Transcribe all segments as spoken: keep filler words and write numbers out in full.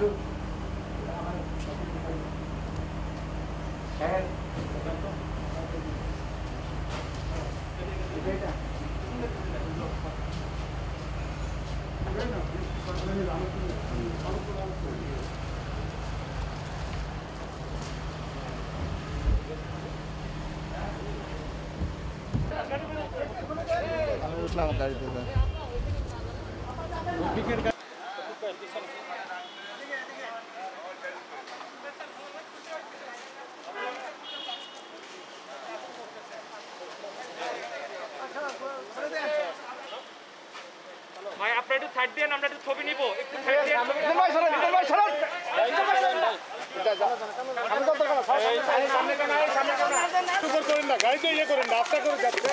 উঠলাম গাড়িতে ভাই আপনারা একটু সাইড দেন, আমরা একটু ছবি নিব, একটু সাইড দেন। ভাই সরুন, ভাই সরুন। আমি তো দরকার না, সামনে কেন আই, সামনে কেন সুপার করেন না, গাড়িতে ইয়ে করেন না, আস্তে করে যাচ্ছে।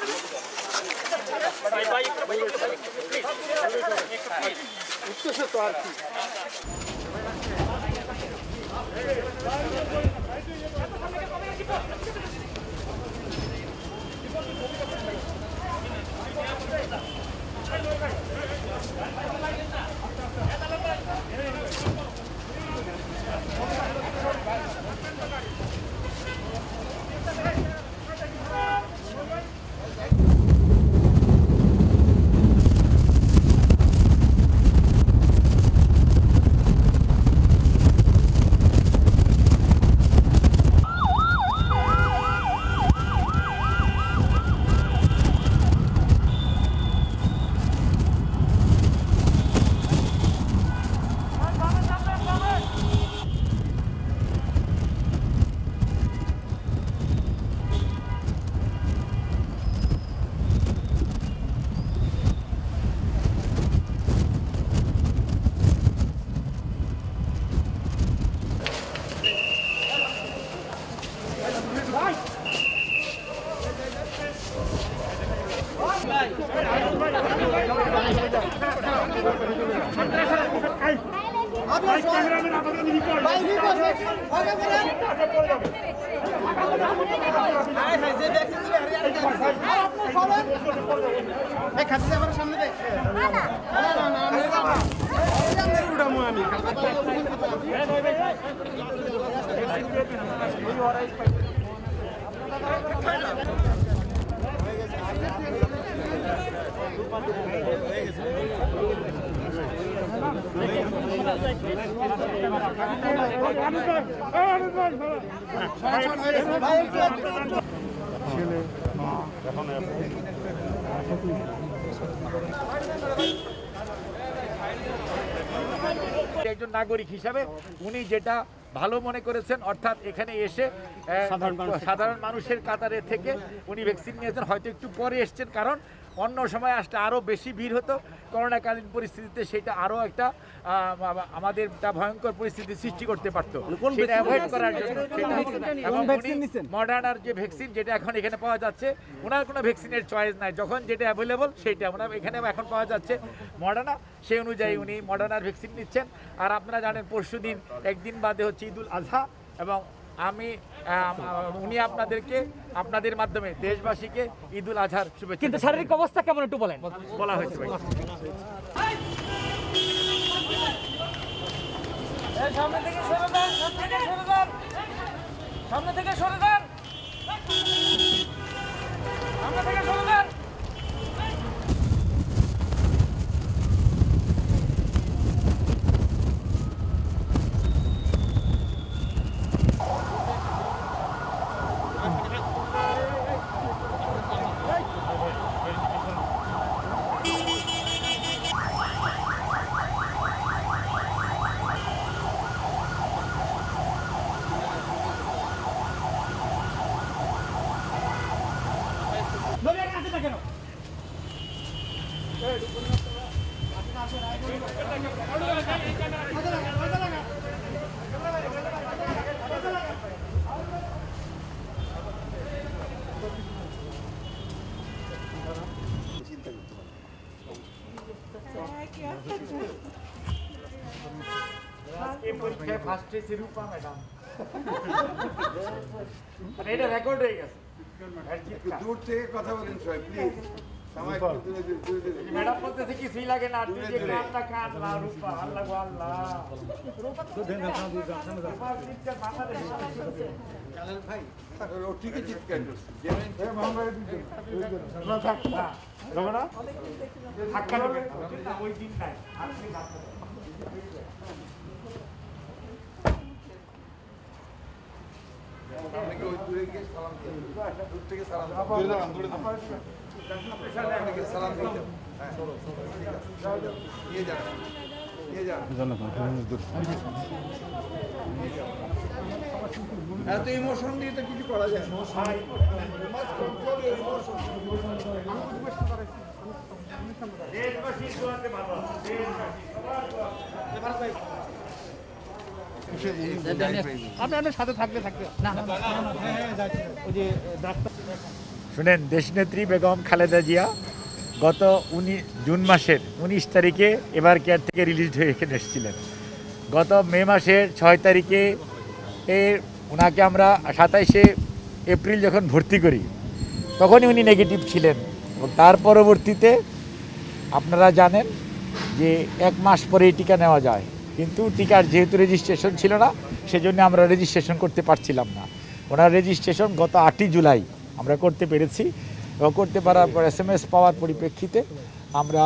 ভাই ভাই ভাই প্লিজ উঠতেছে তো আর কি। একজন নাগরিক হিসাবে উনি যেটা ভালো মনে করেছেন, অর্থাৎ এখানে এসে সাধারণ মানুষের কাতারে থেকে উনি ভ্যাকসিন নিয়েছেন। হয়তো একটু পরে এসছেন, কারণ অন্য সময় আসলে আরও বেশি ভিড় হতো। করোনাকালীন পরিস্থিতিতে সেটা আরও একটা আমাদের একটা ভয়ঙ্কর পরিস্থিতি সৃষ্টি করতে পারতো। সেটা অ্যাভয়েড করার জন্য মডার্নার যে ভ্যাকসিন যেটা এখন এখানে পাওয়া যাচ্ছে, ওনার কোনো ভ্যাকসিনের চয়েস নাই, যখন যেটা অ্যাভেলেবল সেইটা ওনার এখানে এখন পাওয়া যাচ্ছে মডার্না, সেই অনুযায়ী উনি মডার্নার ভ্যাকসিন নিচ্ছেন। আর আপনারা জানেন পরশু দিন একদিন বাদে হচ্ছে ঈদুল আজহা, এবং আমি উনি আপনাদেরকে আপনাদের মাধ্যমে দেশবাসীকে ঈদুল আজহার শুভেচ্ছা। কিন্তু শারীরিক অবস্থা কেমন একটু বলেন। বলা হয়েছে ভাই সামনে থেকে সরে যান, সামনে থেকে সরে যান, সামনে থেকে সরে যান, সামনে থেকে সরে যান। ফার্স্টে শিরুপা ম্যাডাম এটা রেকর্ড হয়ে গেছে। দূর থেকে কথা বলেন সবাই প্লিজ। ম্যাডাম বলতেছে কিছুই লাগে না, তুই যে কানটা কান না রূপা, আল্লাহ গো আল্লাহ। ঠিকই চিৎকার করছে। ধাক্কা দেবেন না, ওই দিন নাই, আপনি ধাক্কা দেবেন। আপনাকে ওই দূরে গিয়ে সালাম দিয়ে দূর থেকে সালাম দূরে দাঁড়ান দূরে দাঁড়ান আপনাকে সালাম দিতে হ্যাঁ ঠিক আছে নিয়ে যান নিয়ে যান এত ইমোশন দিয়ে তো কিছু করা যায় না। দেশবাসীর দোয়াতে ভালো আছে, দেশবাসী সবার দোয়া। শুনেন, দেশনেত্রী বেগম খালেদা জিয়া গত উনি জুন মাসের উনিশ তারিখে এবার কেয়ার থেকে রিলিজ হয়ে এখানে এসেছিলেন। গত মে মাসের ছয় তারিখে এ ওনাকে আমরা সাতাইশে এপ্রিল যখন ভর্তি করি তখনই উনি নেগেটিভ ছিলেন, এবং তার পরবর্তীতে আপনারা জানেন যে এক মাস পরে এই টিকা নেওয়া যায়, কিন্তু টিকার যেহেতু রেজিস্ট্রেশন ছিল না সেজন্য আমরা রেজিস্ট্রেশন করতে পারছিলাম না। ওনার রেজিস্ট্রেশন গত আটই জুলাই আমরা করতে পেরেছি, এবং করতে পারার পর এস এম এস পাওয়ার পরিপ্রেক্ষিতে আমরা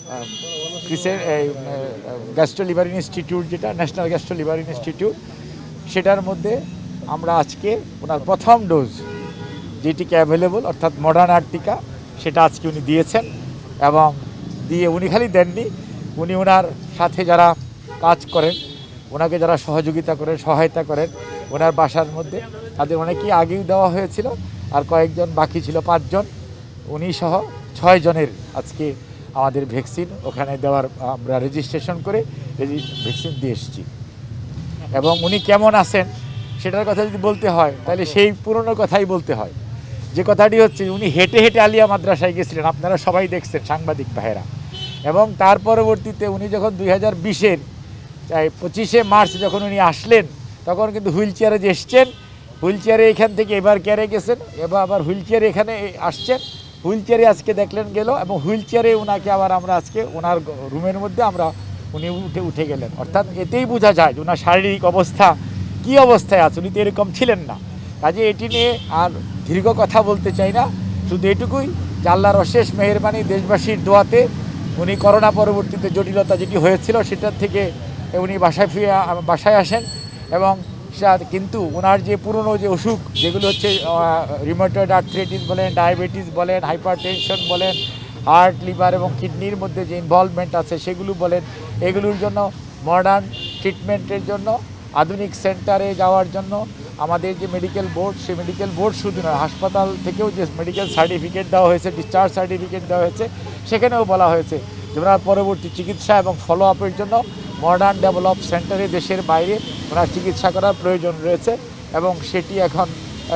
ক্রিসের গ্যাস্ট্রো লিভার ইনস্টিটিউট, যেটা ন্যাশনাল গ্যাস্ট্রো লিভার ইনস্টিটিউট, সেটার মধ্যে আমরা আজকে ওনার প্রথম ডোজ যে টিকা অ্যাভেলেবল অর্থাৎ মডার্নার টিকা সেটা আজকে উনি দিয়েছেন। এবং দিয়ে উনি খালি দেননি, উনি ওনার সাথে যারা কাজ করেন, ওনাকে যারা সহযোগিতা করেন, সহায়তা করেন, ওনার বাসার মধ্যে তাদের অনেকেই আগেই দেওয়া হয়েছিল, আর কয়েকজন বাকি ছিল, পাঁচজন, উনি সহ ছয় জনের আজকে আমাদের ভ্যাকসিন ওখানে দেওয়ার আমরা রেজিস্ট্রেশন করে ভ্যাকসিন দিয়ে এসেছি। এবং উনি কেমন আছেন সেটার কথা যদি বলতে হয় তাহলে সেই পুরনো কথাই বলতে হয়, যে কথাটি হচ্ছে উনি হেঁটে হেঁটে আলিয়া মাদ্রাসায় গেছিলেন, আপনারা সবাই দেখছেন সাংবাদিক ভাইয়েরা। এবং তার পরবর্তীতে উনি যখন দুই হাজার বিশের পঁচিশে মার্চ যখন উনি আসলেন তখন কিন্তু হুইল চেয়ারে যে এসছেন, হুইল চেয়ারে এখান থেকে এবার কেয়ারে গেছেন, এবার আবার হুইল চেয়ারে এখানে আসছেন, হুইল চেয়ারে আজকে দেখলেন গেল, এবং হুইল চেয়ারে ওনাকে আবার আমরা আজকে ওনার রুমের মধ্যে আমরা উনি উঠে উঠে গেলেন। অর্থাৎ এতেই বোঝা যায় যে ওনার শারীরিক অবস্থা কী অবস্থায় আছে, উনি তো এরকম ছিলেন না। কাজে এটি নিয়ে আর দীর্ঘ কথা বলতে চাই না, শুধু এটুকুই যে আল্লাহর অশেষ মেহেরবানি, দেশবাসীর দোয়াতে উনি করোনা পরবর্তীতে জটিলতা যেটি হয়েছিল সেটার থেকে উনি বাসায় ফিরে বাসায় আসেন। এবং কিন্তু ওনার যে পুরনো যে অসুখ যেগুলো হচ্ছে রিউমাটয়েড আর্থ্রাইটিস বলেন, ডায়াবেটিস বলেন, হাইপার টেনশন বলেন, হার্ট, লিভার এবং কিডনির মধ্যে যে ইনভলভমেন্ট আছে সেগুলো বলেন, এগুলোর জন্য মডার্ন ট্রিটমেন্টের জন্য আধুনিক সেন্টারে যাওয়ার জন্য আমাদের যে মেডিকেল বোর্ড, সেই মেডিকেল বোর্ড শুধু নয়, হাসপাতাল থেকেও যে মেডিকেল সার্টিফিকেট দেওয়া হয়েছে, ডিসচার্জ সার্টিফিকেট দেওয়া হয়েছে, সেখানেও বলা হয়েছে যে ওনার পরবর্তী চিকিৎসা এবং ফলো আপের জন্য মডার্ন ডেভেলপ সেন্টারে দেশের বাইরে ওনার চিকিৎসা করার প্রয়োজন রয়েছে। এবং সেটি এখন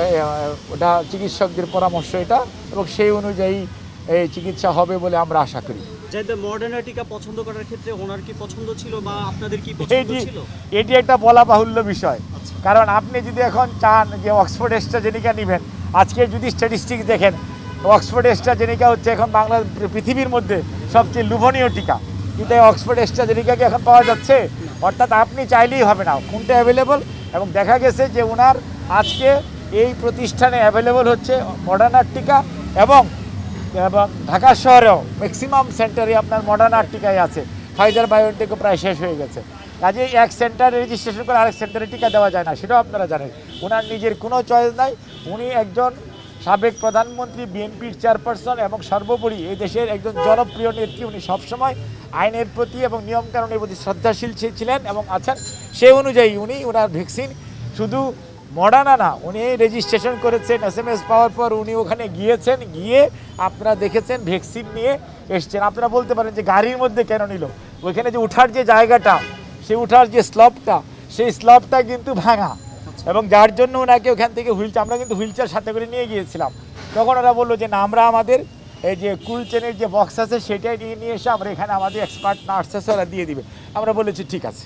ওটা চিকিৎসকদের পরামর্শ এটা, এবং সেই অনুযায়ী এই চিকিৎসা হবে বলে আমরা আশা করি। মডার্না টিকা পছন্দ করার ক্ষেত্রে ওনার কি পছন্দ ছিল বা আপনাদের কি পছন্দ ছিল? এটি একটা বলা বাহুল্য বিষয়, কারণ আপনি যদি এখন চান যে অক্সফোর্ড অ্যাস্ট্রাজেনিকা নেবেন, আজকে যদি স্ট্যাটিস্টিক্স দেখেন অক্সফোর্ড অ্যাস্ট্রাজেনিকা হচ্ছে এখন বাংলা পৃথিবীর মধ্যে সবচেয়ে লোভনীয় টিকা, কিন্তু এই অক্সফোর্ড অ্যাস্ট্রাজেনিকাকে এখন পাওয়া যাচ্ছে। অর্থাৎ আপনি চাইলেই হবে না, কোনটা অ্যাভেলেবল। এবং দেখা গেছে যে ওনার আজকে এই প্রতিষ্ঠানে অ্যাভেলেবল হচ্ছে মডার্নার টিকা, এবং এবং ঢাকা শহরেও ম্যাক্সিমাম সেন্টারে আপনার মডার্নার টিকাই আছে, ফাইজার বায়োনটেকও প্রায় শেষ হয়ে গেছে। কাজেই এক সেন্টারে রেজিস্ট্রেশন করে আরেক সেন্টারে টিকা দেওয়া যায় না, সেটাও আপনারা জানেন। ওনার নিজের কোনো চয়েস নাই, উনি একজন সাবেক প্রধানমন্ত্রী, বিএনপির চেয়ারপারসন, এবং সর্বোপরি এই দেশের একজন জনপ্রিয় নেত্রী। উনি সবসময় আইনের প্রতি এবং নিয়মকানুনের প্রতি শ্রদ্ধাশীল ছিলেন এবং আছেন। সেই অনুযায়ী উনি ওনার ভ্যাকসিন শুধু মডার্না না, উনি রেজিস্ট্রেশন করেছেন, এস এম এস পাওয়ার পর উনি ওখানে গিয়েছেন, গিয়ে আপনারা দেখেছেন ভ্যাকসিন নিয়ে এসছেন। আপনারা বলতে পারেন যে গাড়ির মধ্যে কেন নিল, ওইখানে যে উঠার যে জায়গাটা, সেই উঠার যে স্লপটা, সেই স্লপটা কিন্তু ভাঙা, এবং যার জন্য ওনাকে ওখান থেকে হুইল আমরা কিন্তু হুইল চেয়ার সাথে করে নিয়ে গিয়েছিলাম। তখন ওরা বললো যে না, আমরা আমাদের এই যে কুল চেনের যে বক্স আছে সেটাই নিয়ে নিয়ে এসে আমরা এখানে আমাদের এক্সপার্ট নার্স আছে ওরা দিয়ে দিবে। আমরা বলেছি ঠিক আছে,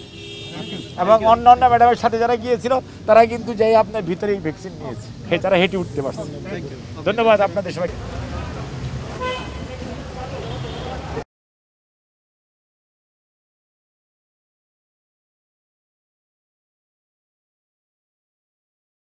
এবং অন্য অন্য ম্যাডামের সাথে যারা গিয়েছিল তারা কিন্তু যাই আপনার ভিতরেই ভ্যাকসিন নিয়েছে, তারা হেঁটে উঠতে পারছে। ধন্যবাদ আপনাদের সবাইকে।